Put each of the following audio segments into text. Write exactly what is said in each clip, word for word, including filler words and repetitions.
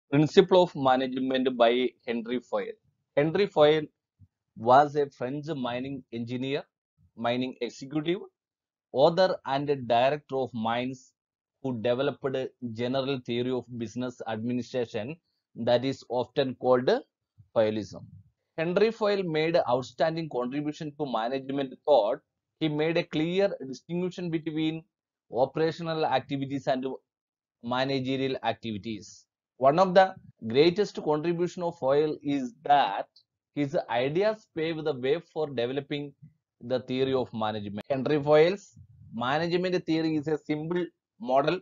Principle of Management by Henry Foyle. Henry Foyle was a French mining engineer, mining executive, author and director of mines who developed a general theory of business administration that is often called Foyleism. Henry Foyle made outstanding contribution to management thought. He made a clear distinction between operational activities and managerial activities. One of the greatest contribution of Foyle is that his ideas paved the way for developing the theory of management. Henry Foyle's management theory is a simple model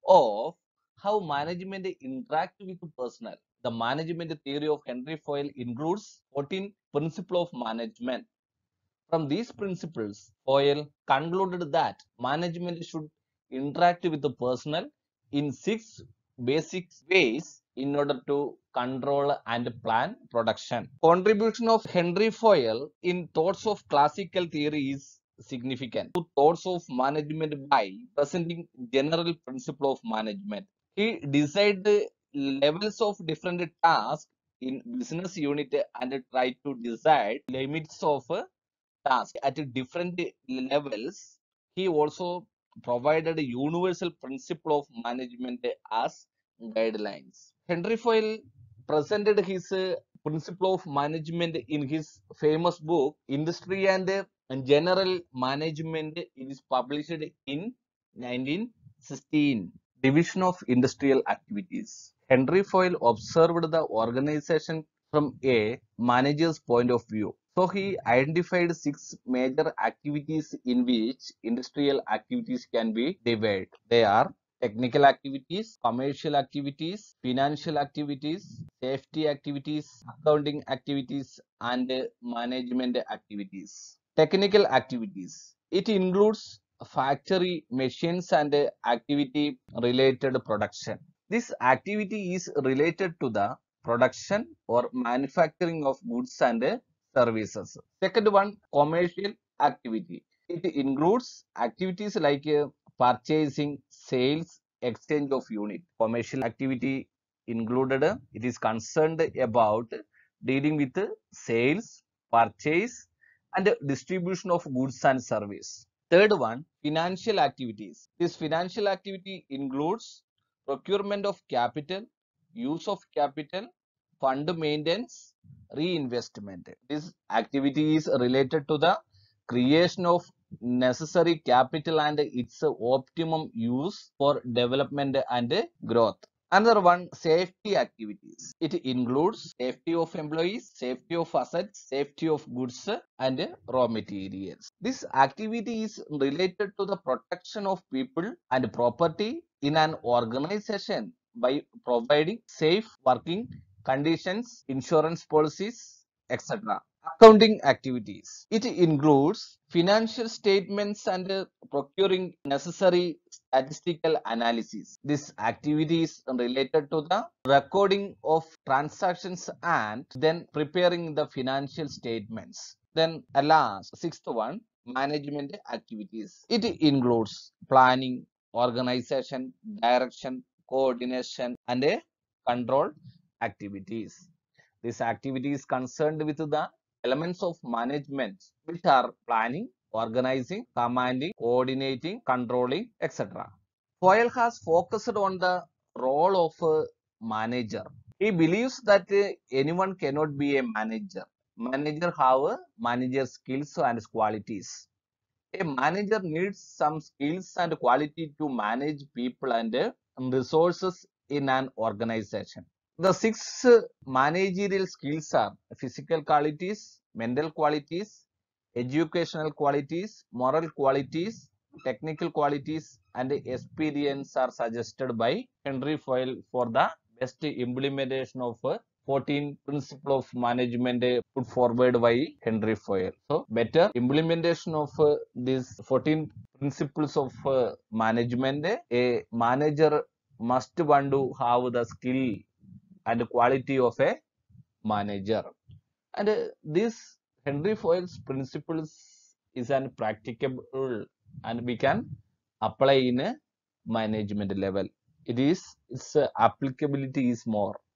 of how management interact with personnel. The management theory of Henry Foyle includes fourteen principles of management. From these principles, Foyle concluded that management should interact with the personnel in six basic ways in order to control and plan production. Contribution of Henry Foyle in Thoughts of Classical Theory is significant to thoughts of management by presenting general principle of management. He decided the levels of different tasks in business unit and tried to decide limits of task at different levels. He also provided a universal principle of management as guidelines. Henry Foyle presented his uh, principle of management in his famous book Industry and uh, General Management. It is published in nineteen sixteen. Division of Industrial Activities. Henry Foyle observed the organization from a manager's point of view. So he identified six major activities in which industrial activities can be divided. They are technical activities, commercial activities, financial activities, safety activities, accounting activities, and management activities. Technical activities. It includes factory machines and activity related production. This activity is related to the production or manufacturing of goods and services. Second one, commercial activity. It includes activities like uh, purchasing, sales, exchange of unit. Commercial activity included, uh, it is concerned about dealing with uh, sales, purchase, and distribution of goods and service. Third one, financial activities. This financial activity includes procurement of capital, use of capital, fund maintenance, reinvestment. This activity is related to the creation of necessary capital and its optimum use for development and growth. Another one, safety activities. It includes safety of employees, safety of assets, safety of goods and raw materials. This activity is related to the protection of people and property in an organization by providing safe working conditions, insurance policies, et cetera. Accounting activities. It includes financial statements and uh, procuring necessary statistical analysis. This activity is related to the recording of transactions and then preparing the financial statements. Then a last, sixth one, management activities. It includes planning, organization, direction, coordination, and a control activities. This activity is concerned with the elements of management which are planning, organizing, commanding, coordinating, controlling, et cetera. Foyle has focused on the role of a manager. He believes that uh, anyone cannot be a manager. Manager have a manager skills and qualities. A manager needs some skills and quality to manage people and uh, resources in an organization. The six uh, managerial skills are physical qualities, mental qualities, educational qualities, moral qualities, technical qualities, and experience are suggested by Henry Foyle for the best implementation of uh, fourteen principles of management uh, put forward by Henry Foyle. So, better implementation of uh, these fourteen principles of uh, management, a manager must want to have the skill and quality of a manager. And uh, this Henry Foyle's principles is an practicable and we can apply in a management level. It is its uh, applicability is more.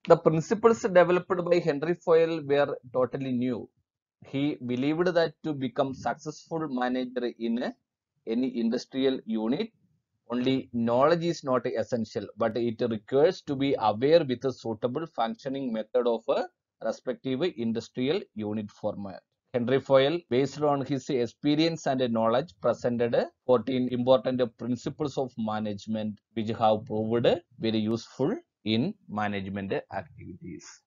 The principles developed by Henry Foyle were totally new. He believed that to become successful manager in a- any industrial unit, only knowledge is not essential, but it requires to be aware with a suitable functioning method of a respective industrial unit format. Henry Foyle, based on his experience and knowledge, presented fourteen important principles of management which have proved very useful in management activities.